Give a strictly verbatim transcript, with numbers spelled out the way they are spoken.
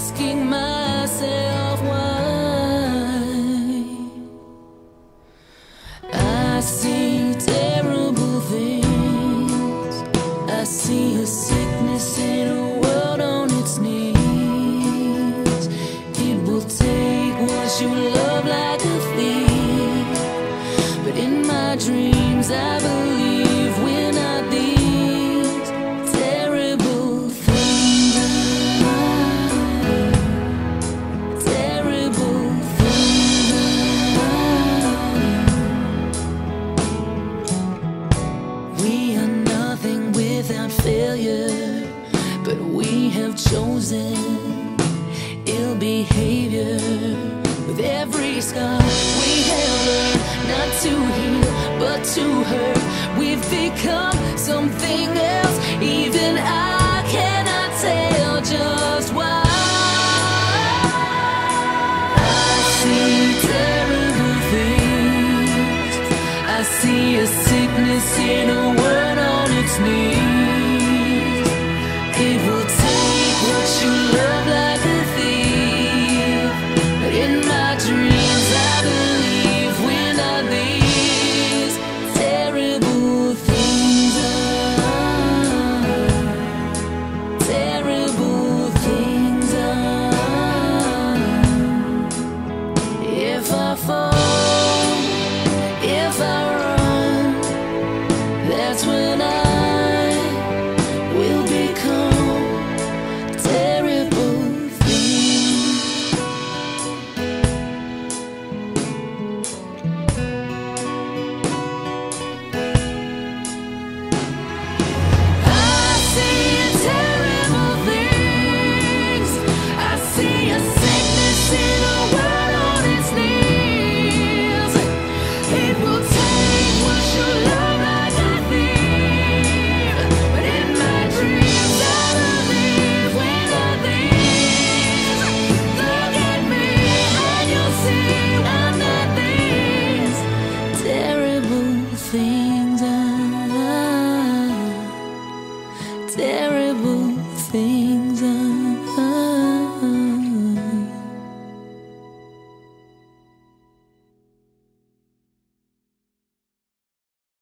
asking myself why. I see terrible things. I see a sickness in a world on its knees. It will take what you love like a thief, but in my dreams I believe we're not these terrible things. Terrible things. We are nothing without failure, but we have chosen ill behavior with every scar.